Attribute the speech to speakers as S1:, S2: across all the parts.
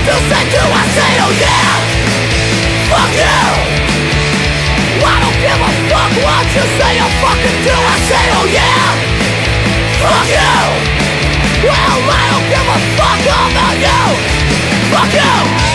S1: You say do, I say oh yeah. Fuck you. I don't give a fuck what you say or fucking do, I say oh yeah. Fuck you. Well, I don't give a fuck about you. Fuck you.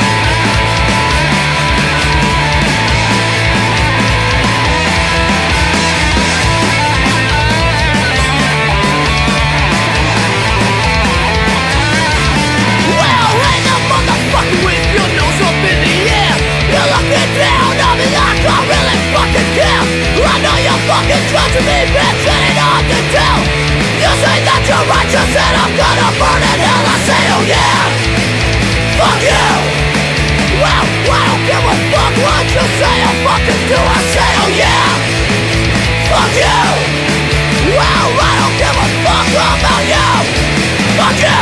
S1: Fucking trust me, bitch, that ain't hard to tell. You say that you're righteous and I'm gonna burn in hell, I say oh yeah. Fuck you. Well, I don't give a fuck what you say or fucking do, I say oh yeah. Fuck you. Well, I don't give a fuck about you. Fuck you.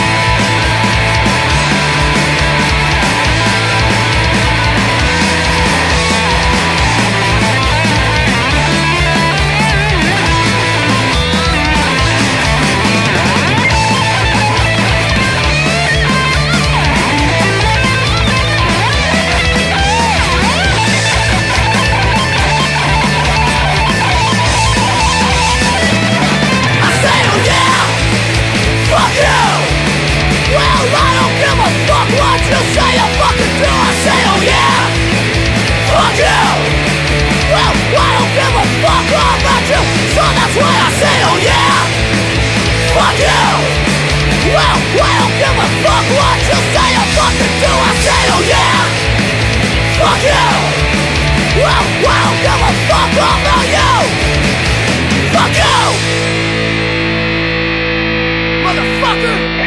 S1: You say you fucking do, I say oh yeah. Fuck you. Well, I don't give a fuck about you, so that's why I say oh yeah. Fuck you. Well, I don't give a fuck what you say you fucking do, I say oh yeah. Fuck you. Well, I don't give a fuck about you. Fuck you. Motherfucker.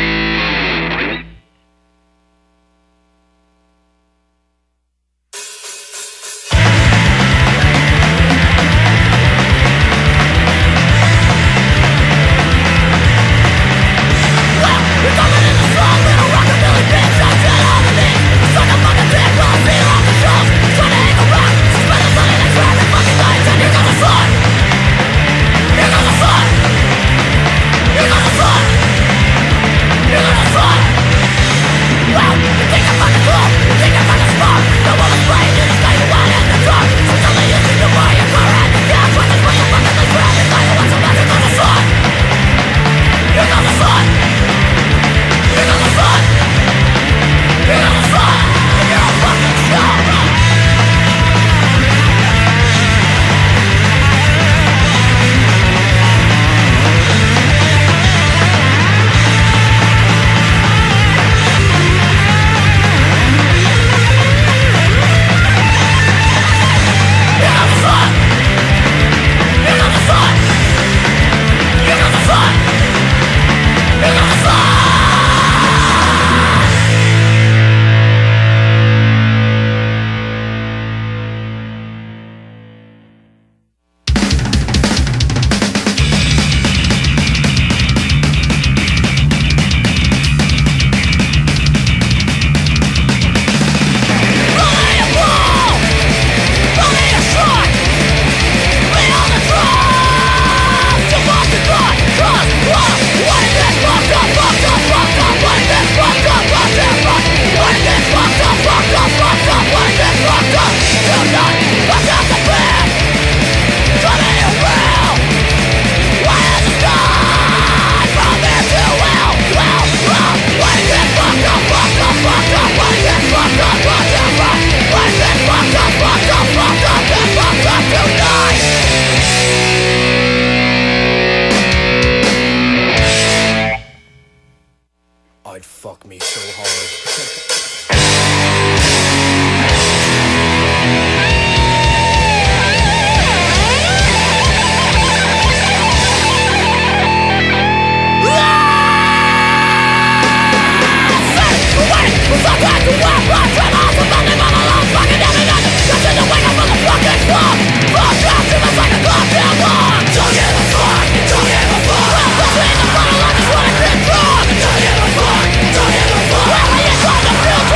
S1: Don't give a fuck.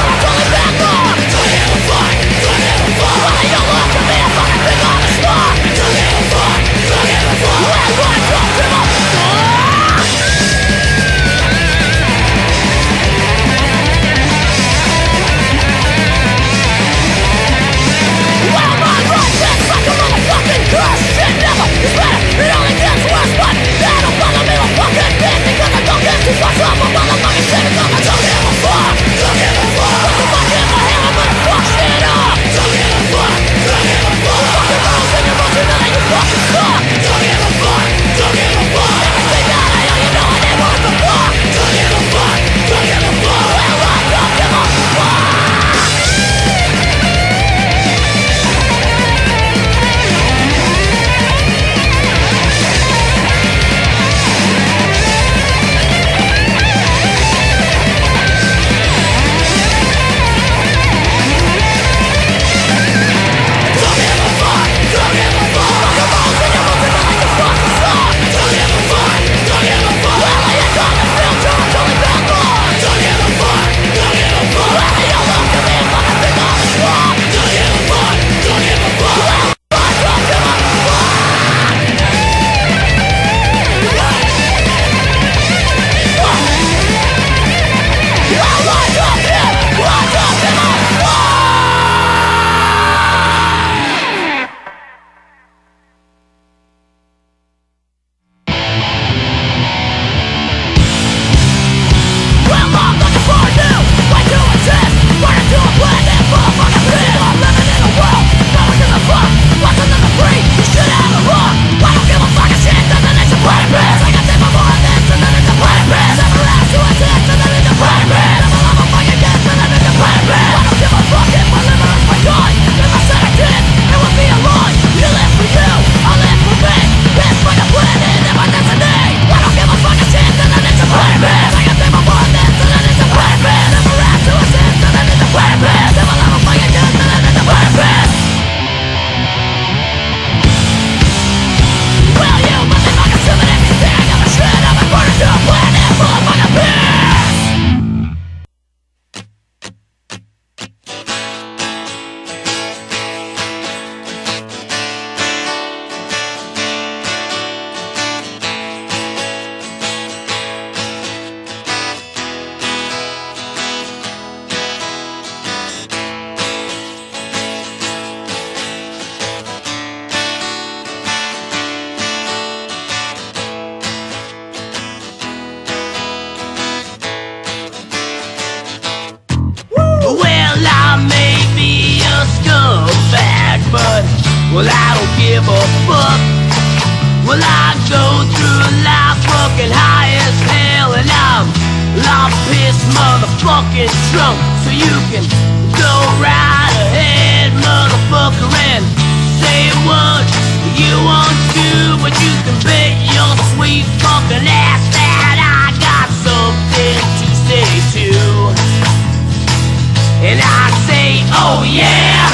S1: Well, I don't give a fuck. Well, I go through life fucking high as hell, and I'm pissed motherfucking drunk. So you can go right ahead, motherfucker, and say what you want to, but you can bet your sweet fucking ass that I got something to say too. And I say, oh yeah,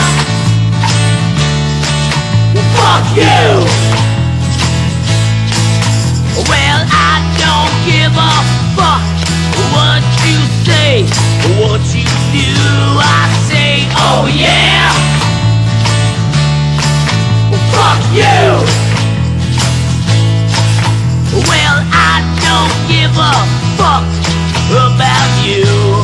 S1: well fuck you. Well, I don't give a fuck what you say, what you do. I say, oh yeah, well fuck you. Well, I don't give a fuck about you.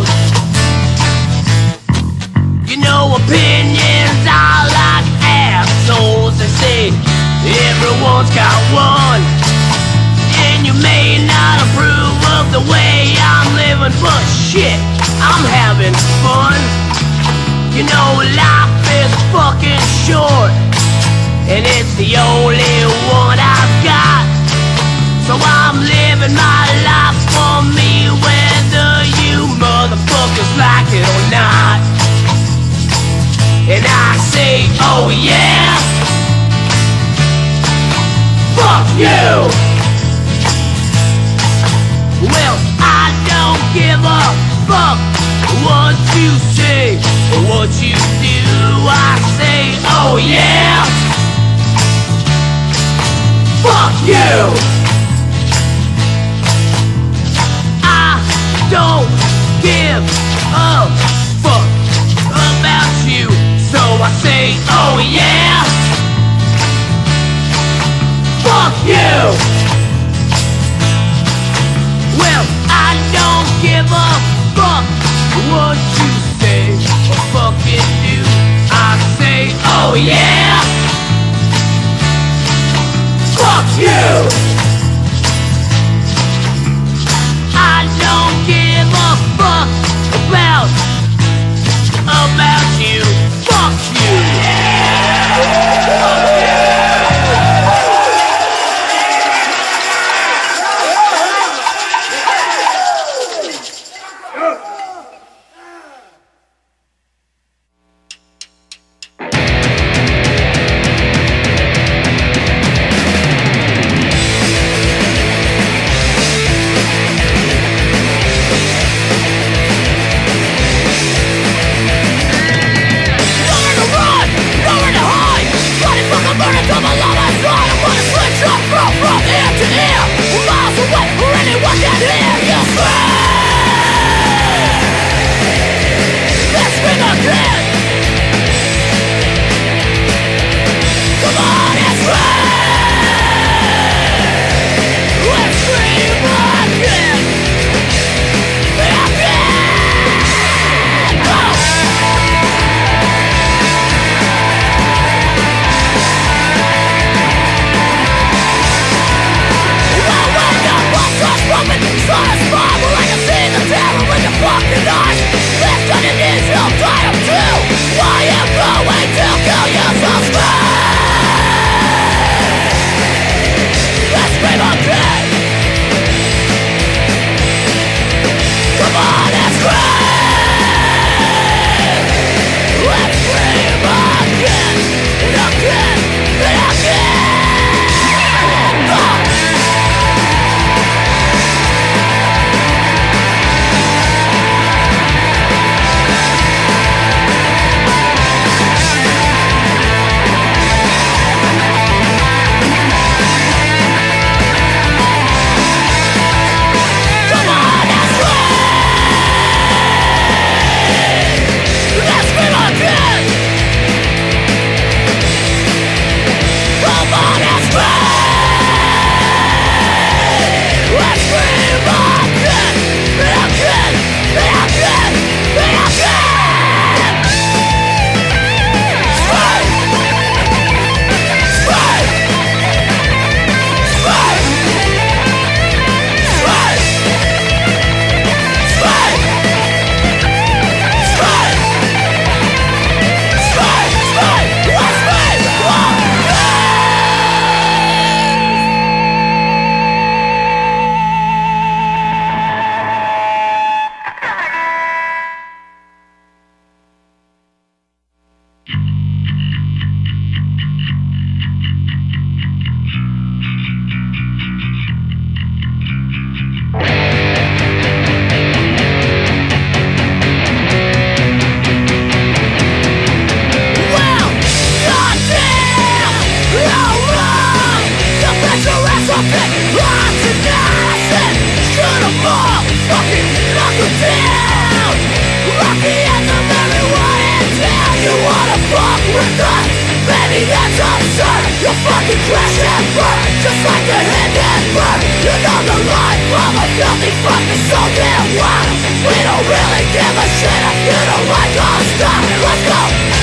S1: You know, opinions are like assholes. They say everyone's got one, and you may not approve of the way I'm living, but shit, I'm having fun. You know, life is fucking short, and it's the only one I've got. So I'm living my life for me, whether you motherfuckers like it or not. And I say, oh yeah, fuck you. Well, I don't give a fuck what you say or what you do. I say, oh yeah, fuck you. I don't give a fuck about you, so I say, oh yeah, fuck you. Well, I don't give a fuck what you say or fucking do. I say, oh yeah, fuck you. I don't give a fuck about you. Fuck you. Fuck you. with us, baby, that's absurd. You'll fucking crash and burn, just like a Hindenburg. You know the life of a filthy fucking soul damn wild. We don't really give a shit if you don't like our stuff. Let's go!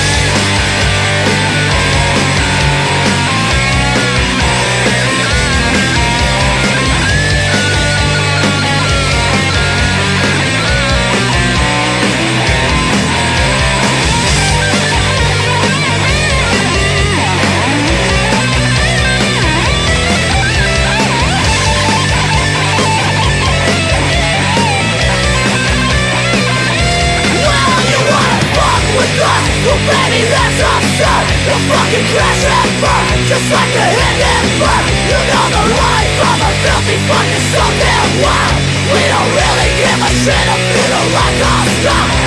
S1: Oh baby, that's absurd. You'll fucking crash and burn, just like a Hindenburg. You know the life of a filthy fucking soul damn wild. We don't really give a shit if you don't like our stuff.